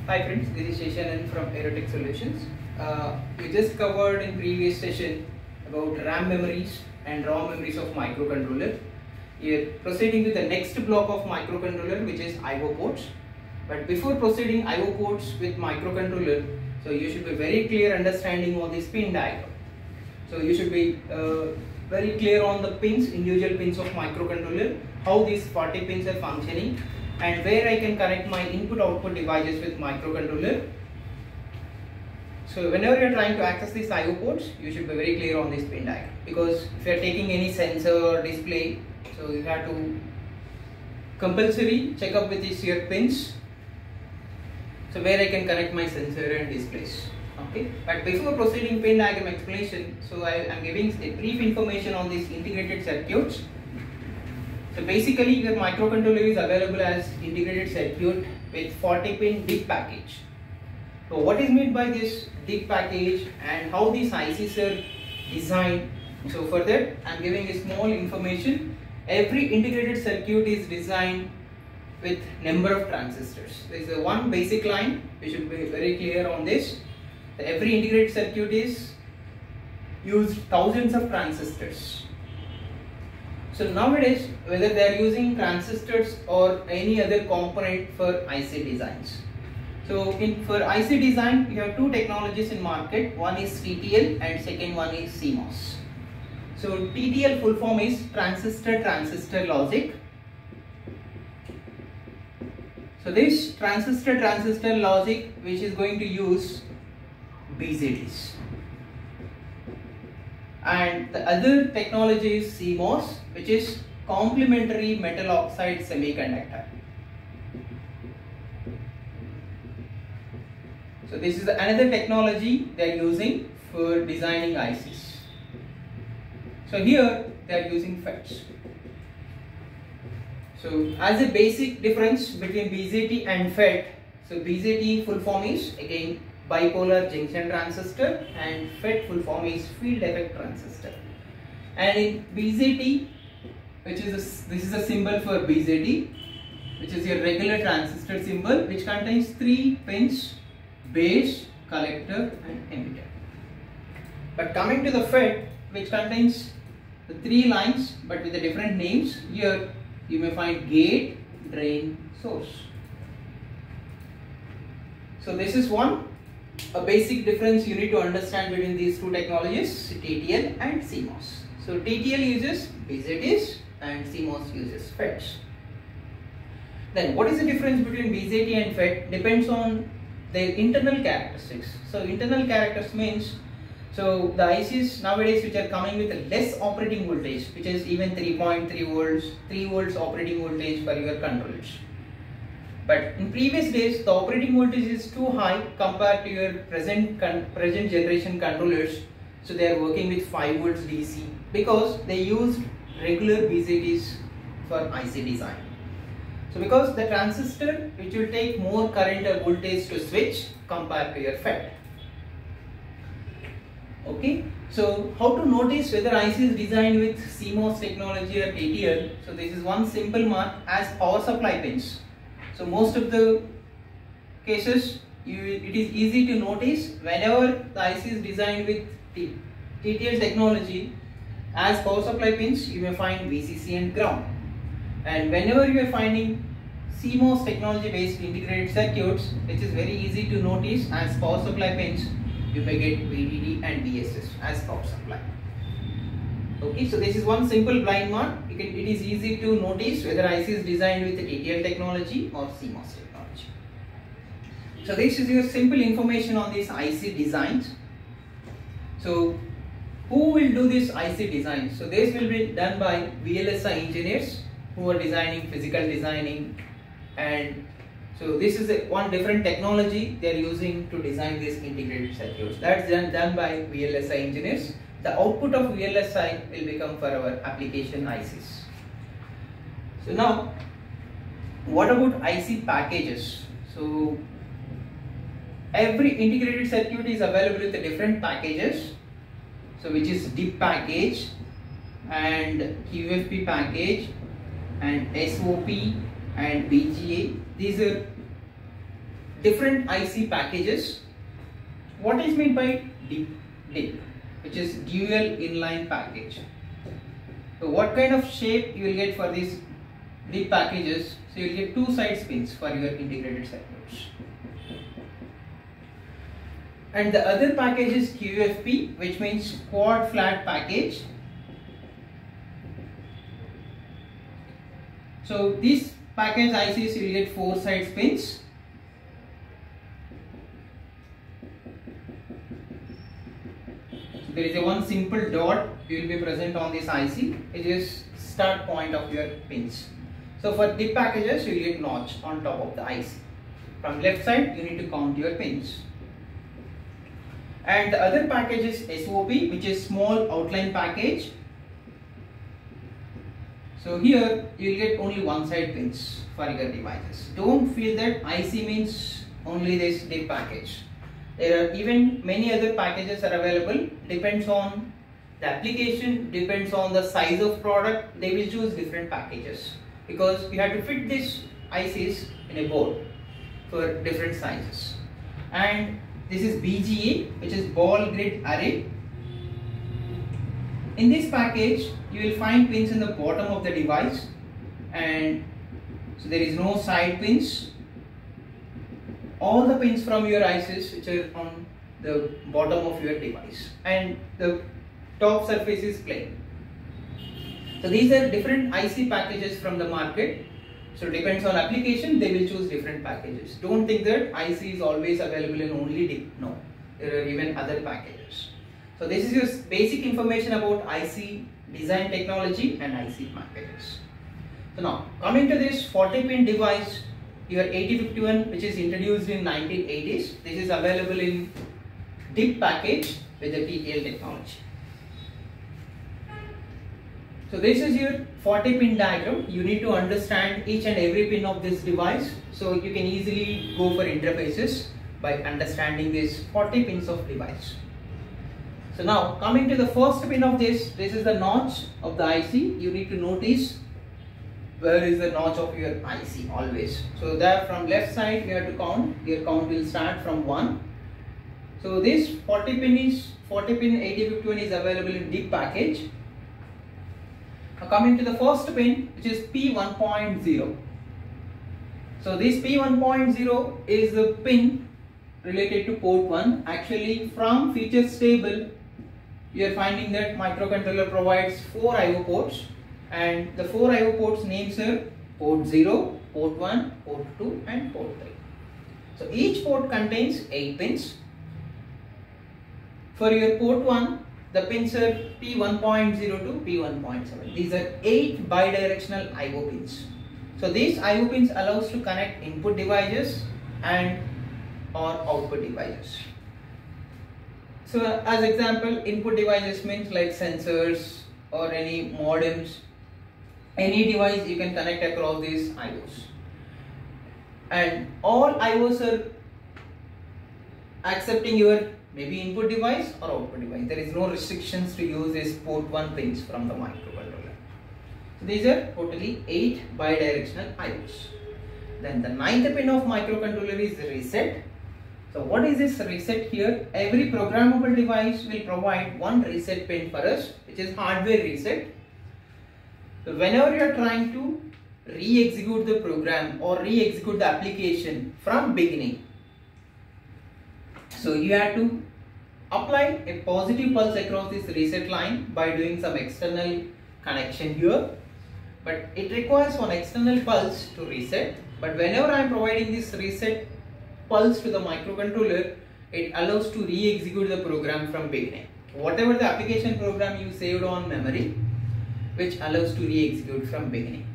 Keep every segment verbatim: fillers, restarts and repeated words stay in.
Hi friends, this is Sheshanan from Aerotech Solutions. Uh, we just covered in previous session about RAM memories and ROM memories of microcontroller. We are proceeding with the next block of microcontroller, which is I O ports. But before proceeding I O ports with microcontroller, so you should be very clear understanding on this pin diagram. So you should be uh, very clear on the pins, individual pins of microcontroller, how these forty pins are functioning, and where I can connect my input output devices with microcontroller. So whenever you are trying to access these I O ports, you should be very clear on this pin diagram, because if you are taking any sensor or display, so you have to compulsory check up with these your pins, so where I can connect my sensor and displays. Okay, but before proceeding pin diagram explanation, so I am giving a brief information on these integrated circuits. So basically your microcontroller is available as integrated circuit with forty pin D I C package. So what is meant by this D I C package and how these I Cs are designed? So for that I am giving a small information. Every integrated circuit is designed with number of transistors. There is a one basic line, we should be very clear on this. Every integrated circuit is used thousands of transistors. So nowadays, whether they are using transistors or any other component for I C designs. So in for I C design, we have two technologies in market. One is T T L and second one is C MOS. So T T L full form is transistor transistor logic. So this transistor transistor logic, which is going to use B Z Ts. And the other technology is C MOS, which is complementary metal oxide semiconductor. So this is another technology they are using for designing I Cs. So here they are using FETs. So as a basic difference between B Z T and FET, so B Z T full form is again bipolar junction transistor, and FET full form is field effect transistor. And in B Z T, which is a, this is a symbol for B Z T, which is your regular transistor symbol, which contains three pins: base, collector and emitter. But coming to the FET, which contains the three lines but with the different names, here you may find gate, drain, source. So this is one a basic difference you need to understand between these two technologies, T T L and C MOS. So T T L uses B Z Ts and C MOS uses FETs. Then what is the difference between B Z T and FET? Depends on their internal characteristics. So internal characteristics means, so the I Cs nowadays which are coming with a less operating voltage, which is even three point three volts, three volts operating voltage for your controllers. But in previous days, the operating voltage is too high compared to your present present generation controllers. So they are working with five volts D C because they used regular B Z Ts for I C design. So because the transistor which will take more current or voltage to switch compared to your FET. Okay. So how to notice whether I C is designed with C MOS technology or T T L? So this is one simple mark as power supply pins. So most of the cases, you, it is easy to notice whenever the I C is designed with T T L technology, as power supply pins you may find V C C and ground. And whenever you are finding C MOS technology based integrated circuits, which is very easy to notice as power supply pins, you may get V D D and V S S as power supply. Okay, so this is one simple blind mark. You can, it is easy to notice whether I C is designed with the T T L technology or C MOS technology. So this is your simple information on these I C designs. So who will do this I C design? So this will be done by V L S I engineers who are designing physical designing, and so this is a, one different technology they are using to design these integrated circuits. That's done, done by V L S I engineers. The output of V L S I will become for our application I Cs. So now, what about I C packages? So every integrated circuit is available with the different packages. So which is D I C package and Q F P package and S O P and B G A. These are different I C packages. What is meant by D I P? Which is dual inline package. So what kind of shape you will get for these D I P packages? So you will get two side pins for your integrated circuits. And the other package is Q F P, which means quad flat package. So this package I Cs you will get four side pins. So there is a one simple dot will be present on this I C. It is start point of your pins. So for D I P packages you will get notch on top of the I C. From left side you need to count your pins. And the other package is S O P, which is small outline package. So here you will get only one side pins for your devices. Don't feel that I C means only this D I P package. There are even many other packages are available. Depends on the application, depends on the size of product. They will choose different packages because we have to fit these I Cs in a board for different sizes. And this is B G A, which is ball grid array. In this package, you will find pins in the bottom of the device, and so there is no side pins. All the pins from your I Cs which are on the bottom of your device, and the top surface is plain. So these are different I C packages from the market. So depends on application, they will choose different packages. Don't think that I C is always available in only D I P. No, there are even other packages. So this is your basic information about I C design technology and I C packages. So now coming to this forty pin device, your eighty fifty-one, which is introduced in nineteen eighties. This is available in D I P package with the T T L technology. So this is your forty pin diagram. You need to understand each and every pin of this device, so you can easily go for interfaces by understanding these forty pins of device. So now coming to the first pin of this, this is the notch of the I C. You need to notice where is the notch of your I C always. So there from left side you have to count. Your count will start from one. So this forty pin is forty pin eighty fifty-one is available in D I P package. Now coming to the first pin, which is P one point zero. So this P one point zero is the pin related to port one. Actually from features table you are finding that microcontroller provides four I O ports, and the four I O ports names are port zero, port one, port two and port three. So each port contains eight pins. For your port one, the pins are P one point zero to P one point seven. These are eight bidirectional I O pins. So these I O pins allows to connect input devices and or output devices. So as example, input devices means like sensors or any modems. Any device you can connect across these I Os. And all I Os are accepting your maybe input device or output device. There is no restrictions to use this port one pins from the microcontroller. So these are totally eight bidirectional I Os. Then the ninth pin of microcontroller is reset. So what is this reset here? Every programmable device will provide one reset pin for us, which is hardware reset. So whenever you are trying to re-execute the program or re-execute the application from beginning, so you have to apply a positive pulse across this reset line by doing some external connection here. But it requires one external pulse to reset. But whenever I am providing this reset pulse to the microcontroller, it allows to re-execute the program from beginning. Whatever the application program you saved on memory, which allows to re-execute from beginning.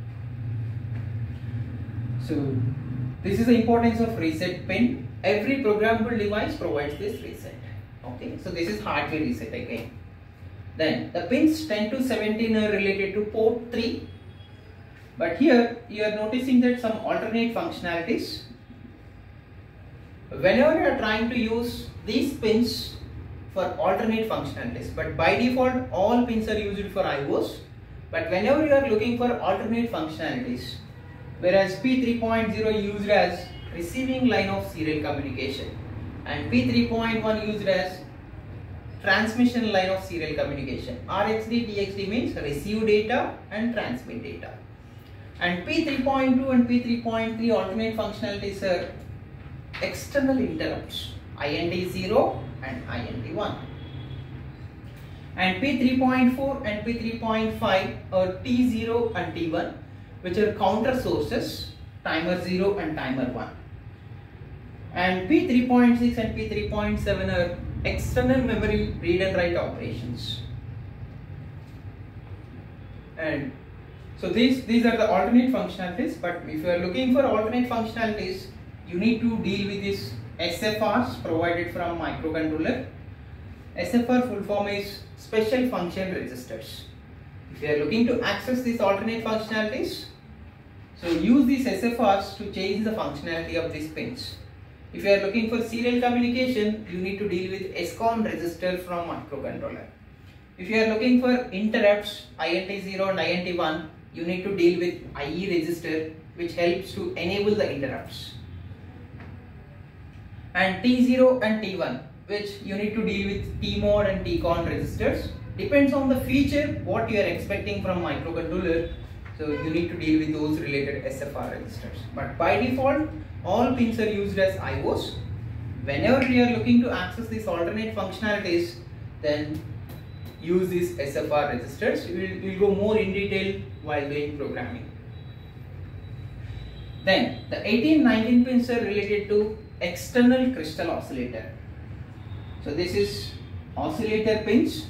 So this is the importance of reset pin. Every programmable device provides this reset. Okay, so this is hardware reset again. Then the pins ten to seventeen are related to port three. But here you are noticing that some alternate functionalities. Whenever you are trying to use these pins for alternate functionalities, but by default all pins are used for I Os. But whenever you are looking for alternate functionalities, whereas P three point zero used as receiving line of serial communication, and P three point one used as transmission line of serial communication. R X D, T X D means receive data and transmit data. And P three point two and P three point three alternate functionalities are external interrupts, I N T zero and I N T one. And P three point four and P three point five are T zero and T one, which are counter sources, timer zero and timer one. And P three point six and P three point seven are external memory read and write operations. And so these, these are the alternate functionalities, but if you are looking for alternate functionalities, you need to deal with these S F Rs provided from microcontroller. S F R full form is special function registers. If you are looking to access these alternate functionalities, so use these S F Rs to change the functionality of these pins. If you are looking for serial communication, you need to deal with S CON register from microcontroller. If you are looking for interrupts, I N T zero and I N T one, you need to deal with I E register, which helps to enable the interrupts. And T zero and T one, which you need to deal with T mod and T CON registers. Depends on the feature what you are expecting from microcontroller, so you need to deal with those related S F R registers. But by default, all pins are used as I Os. Whenever we are looking to access these alternate functionalities, then use these S F R registers. We will we'll go more in detail while doing programming. Then the eighteen, nineteen pins are related to external crystal oscillator. So this is oscillator pins.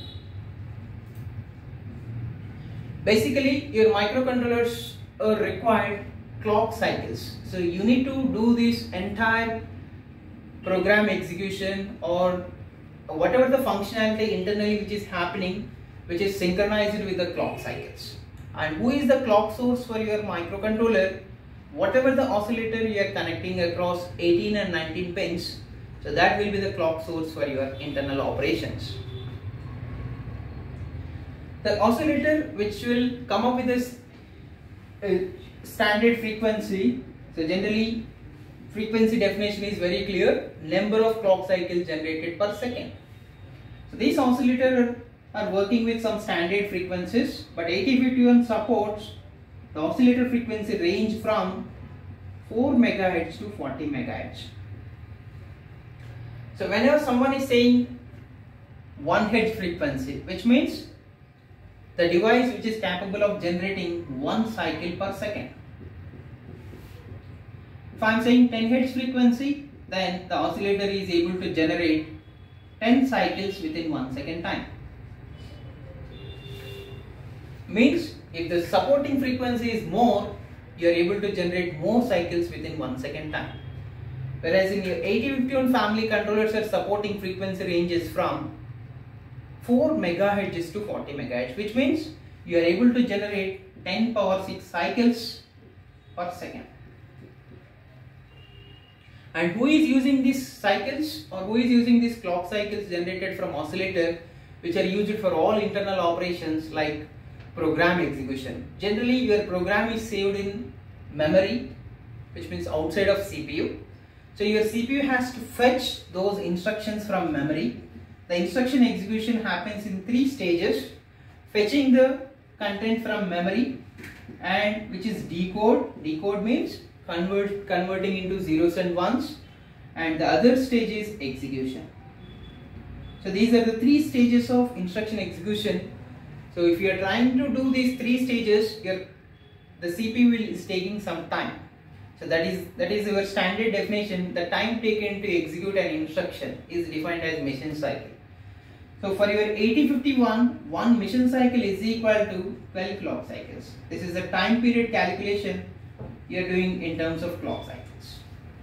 Basically, your microcontrollers are required clock cycles. So you need to do this entire program execution or whatever the functionality internally which is happening, which is synchronized with the clock cycles. And who is the clock source for your microcontroller? Whatever the oscillator you are connecting across eighteen and nineteen pins, so that will be the clock source for your internal operations. The oscillator which will come up with this uh, standard frequency, so generally frequency definition is very clear, number of clock cycles generated per second. So these oscillators are working with some standard frequencies, but eighty fifty-one supports the oscillator frequency range from four megahertz to forty megahertz. So whenever someone is saying one hertz frequency, which means the device which is capable of generating one cycle per second. If I am saying ten hertz frequency, then the oscillator is able to generate ten cycles within one second time. Means if the supporting frequency is more, you are able to generate more cycles within one second time. Whereas in your eighty fifty-one family, controllers are supporting frequency ranges from four megahertz to forty megahertz, which means you are able to generate ten power six cycles per second. And who is using these cycles, or who is using these clock cycles generated from oscillator, which are used for all internal operations like program execution? Generally your program is saved in memory, which means outside of C P U. So your C P U has to fetch those instructions from memory. The instruction execution happens in three stages: fetching the content from memory, and which is decode. Decode means convert converting into zeros and ones, and the other stage is execution. So these are the three stages of instruction execution. So if you are trying to do these three stages, your the C P U will, is taking some time. So that is that is your standard definition. The time taken to execute an instruction is defined as mission cycle. So for your eighty fifty-one, one mission cycle is equal to twelve clock cycles. This is the time period calculation you are doing in terms of clock cycles.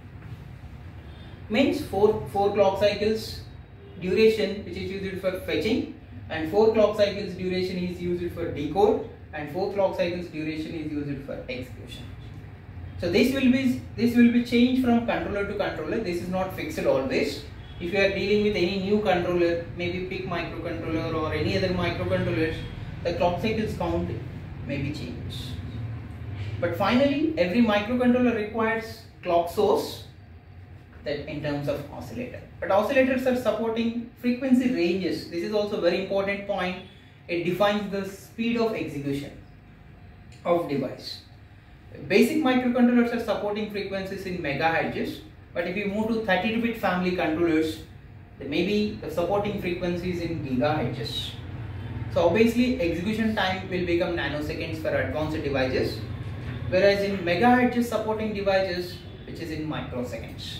Means four four clock cycles duration which is used for fetching, and four clock cycles duration is used for decode, and four clock cycles duration is used for execution. So this will be this will be changed from controller to controller. This is not fixed always. If you are dealing with any new controller, maybe PIC microcontroller or any other microcontrollers, the clock cycles count may be changed. But finally, every microcontroller requires clock source that in terms of oscillator. But oscillators are supporting frequency ranges. This is also a very important point. It defines the speed of execution of device. Basic microcontrollers are supporting frequencies in megahertz, but if you move to thirty-two bit family controllers, there may be the supporting frequencies in gigahertz. So obviously execution time will become nanoseconds for advanced devices, whereas in megahertz supporting devices, which is in microseconds.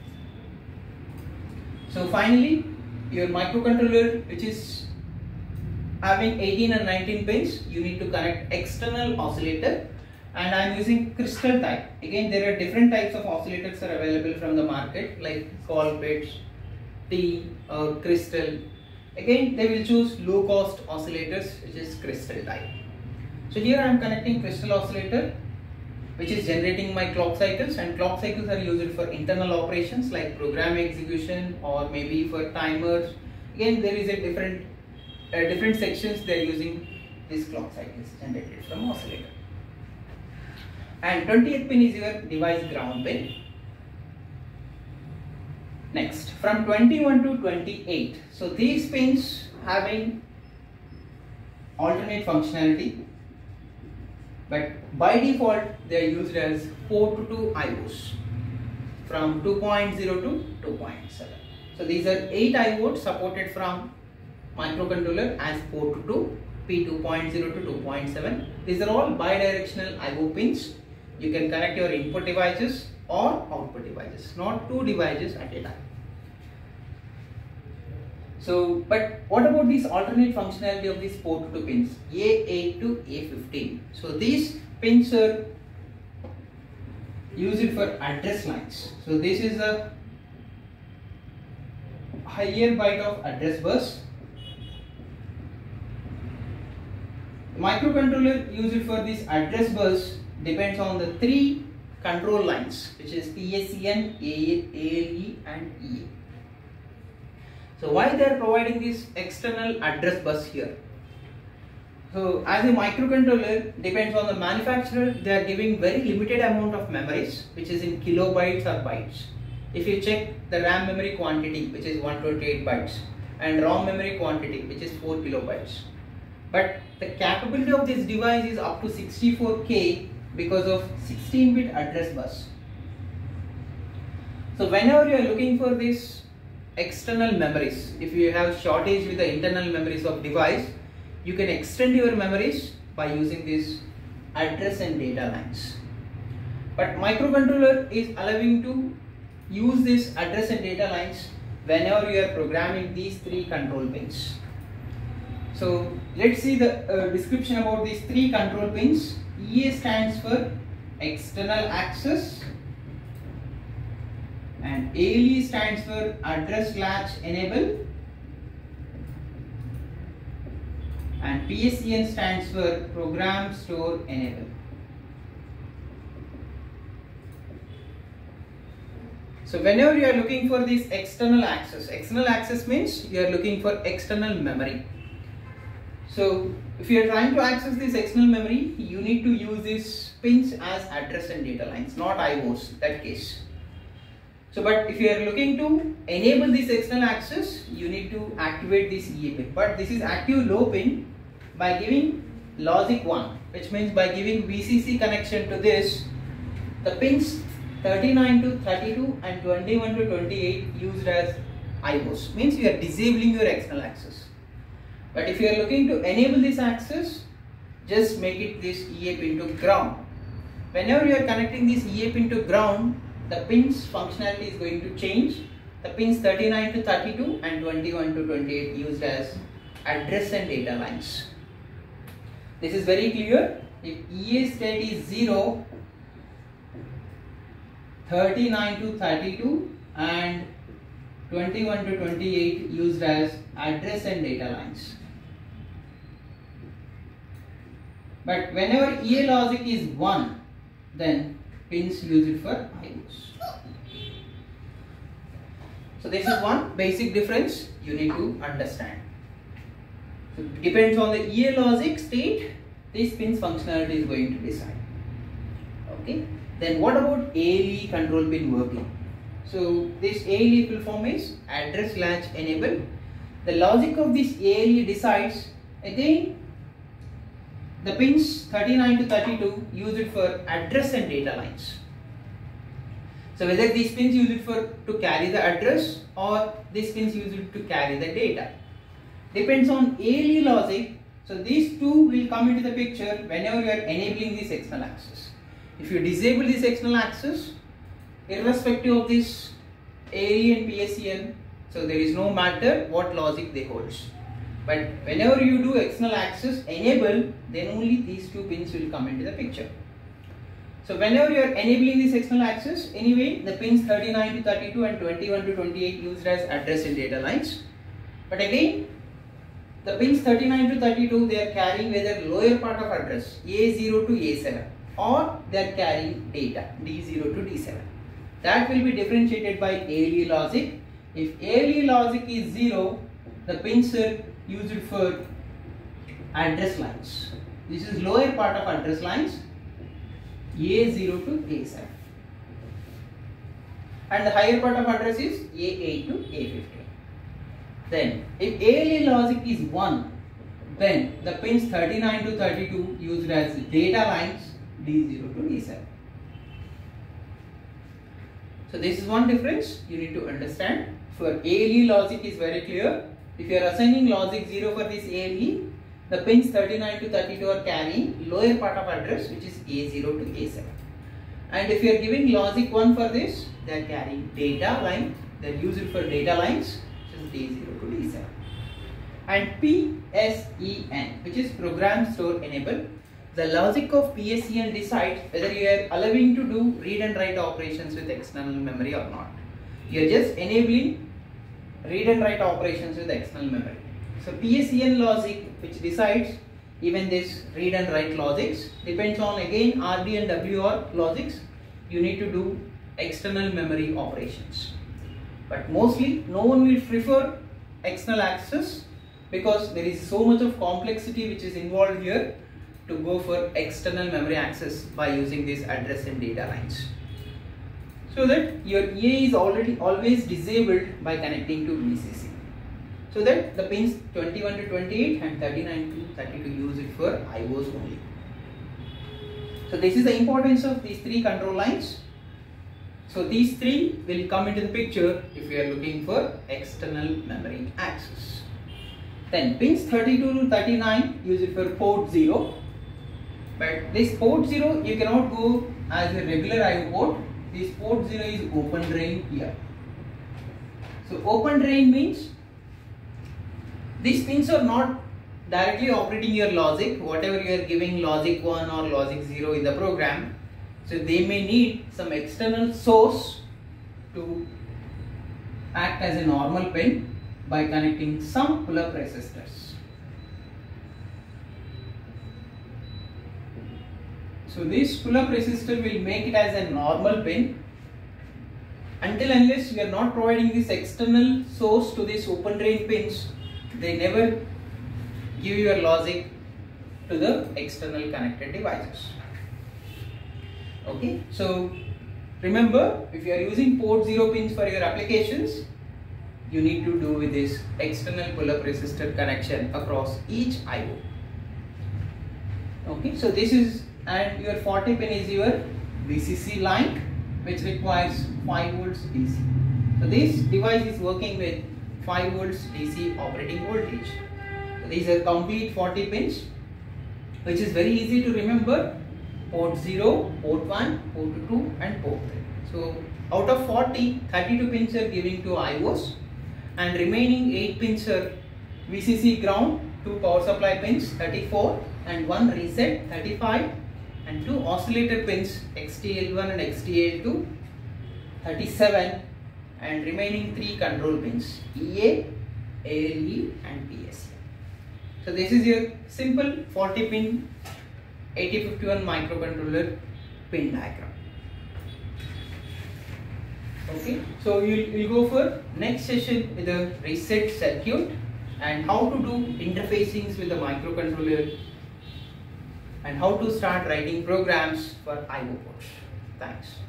So finally, your microcontroller, which is having eighteen and nineteen pins, you need to connect external oscillator, and I am using crystal type. Again, there are different types of oscillators are available from the market, like Colbits, T or crystal. Again, they will choose low cost oscillators, which is crystal type. So here I am connecting crystal oscillator, which is generating my clock cycles, and clock cycles are used for internal operations like program execution or maybe for timers. Again, there is a different uh, different sections they are using these clock cycles generated from oscillator. And twentieth pin is your device ground pin. Next, from twenty-one to twenty-eight. So these pins having alternate functionality, but by default they are used as four to two I Os from two point zero to two point seven. So these are eight I Os supported from microcontroller as four to two, P two point zero to two point seven. These are all bidirectional I O pins. You can connect your input devices or output devices, not two devices at a time. So, but what about this alternate functionality of these four to two pins, A eight to A fifteen? So these pins are used for address lines. So this is a higher byte of address bus. The microcontroller used for this address bus depends on the three control lines, which is P S E N, A L E and E A. So why they are providing this external address bus here? So as a microcontroller depends on the manufacturer, they are giving very limited amount of memories, which is in kilobytes or bytes. If you check the RAM memory quantity, which is one hundred twenty-eight bytes, and ROM memory quantity, which is four kilobytes. But the capability of this device is up to sixty-four K because of sixteen bit address bus. So whenever you are looking for this external memories, if you have shortage with the internal memories of device, you can extend your memories by using these address and data lines. But microcontroller is allowing to use this address and data lines whenever you are programming these three control pins. So let's see the uh, description about these three control pins. E A stands for external access, and A L E stands for address latch enable, and P S E N stands for program store enable. So whenever you are looking for this external access, external access means you are looking for external memory. So if you are trying to access this external memory, you need to use these pins as address and data lines, not I Os, that case. So but if you are looking to enable this external access, you need to activate this E A pin. But this is active low pin by giving logic one, which means by giving V C C connection to this, the pins thirty-nine to thirty-two and twenty-one to twenty-eight used as I Os, means you are disabling your external access. But if you are looking to enable this access, just make it this E A pin to ground. Whenever you are connecting this E A pin to ground, the pins functionality is going to change. The pins thirty-nine to thirty-two and twenty-one to twenty-eight used as address and data lines. This is very clear. If E A state is zero, thirty-nine to thirty-two and twenty-one to twenty-eight used as address and data lines. But whenever E A logic is one, then pins used for I Os. So this is one basic difference you need to understand. So it depends on the E A logic state, this pins functionality is going to decide. Okay. Then what about A L E control pin working? So this A L E full form is address latch enable. The logic of this A L E decides, again, the pins thirty-nine to thirty-two use it for address and data lines. So whether these pins use it for to carry the address or these pins use it to carry the data. Depends on A L E logic. So these two will come into the picture whenever you are enabling this external access. If you disable this external access, irrespective of this A L E and P S E N, so there is no matter what logic they hold. But whenever you do external access enable, then only these two pins will come into the picture. So whenever you are enabling this external access, anyway, the pins thirty-nine to thirty-two and twenty-one to twenty-eight used as address and data lines. But again, the pins thirty-nine to thirty-two, they are carrying whether lower part of address A zero to A seven, or they are carrying data D zero to D seven. That will be differentiated by A L E logic. If A L E logic is zero, the pins are used for address lines. This is lower part of address lines A zero to A seven, and the higher part of address is A eight to A fifteen. Then if A L E logic is one, then the pins thirty-nine to thirty-two used as data lines D zero to D seven. So this is one difference you need to understand. For A L E logic is very clear. If you are assigning logic zero for this A L E, the pins thirty-nine to thirty-two are carrying lower part of address, which is A zero to A seven. And if you are giving logic one for this, they are carrying data line. They are used for data lines, which is D zero to D seven. And P S E N, which is program store enable. The logic of P S E N decides whether you are allowing to do read and write operations with external memory or not. You are just enabling read and write operations with external memory. So P S E N logic, which decides even this read and write logics, depends on again R D and W R logics. You need to do external memory operations. But mostly no one will prefer external access because there is so much of complexity which is involved here to go for external memory access by using these address and data lines. So that your E A is already always disabled by connecting to V C C. So that the pins twenty-one to twenty-eight and thirty-nine to thirty-two use it for I Os only. So this is the importance of these three control lines. So these three will come into the picture if we are looking for external memory access. Then pins thirty-two to thirty-nine use it for port zero. But this port zero you cannot go as a regular I O port. This port zero is open drain here. So open drain means these pins are not directly operating your logic, whatever you are giving logic one or logic zero in the program. So they may need some external source to act as a normal pin by connecting some pull-up resistors. So this pull-up resistor will make it as a normal pin. Until unless you are not providing this external source to these open drain pins, they never give your logic to the external connected devices. Okay, so remember, if you are using port zero pins for your applications, you need to do with this external pull-up resistor connection across each I O. Okay, so this is, and your forty pin is your V C C line, which requires five volts D C. So this device is working with five volts D C operating voltage. So these are complete forty pins, which is very easy to remember. Port zero, port one, port two and port three. So out of forty, thirty-two pins are giving to I Os and remaining eight pins are V C C ground, two power supply pins thirty-four and one reset thirty-five and two oscillator pins X T L one and X T L two thirty-seven and remaining three control pins E A, A L E and P S E. So this is your simple forty pin eighty fifty-one microcontroller pin diagram. Okay, so we'll, we'll go for next session with the reset circuit and how to do interfacings with the microcontroller and how to start writing programs for I O ports. Thanks.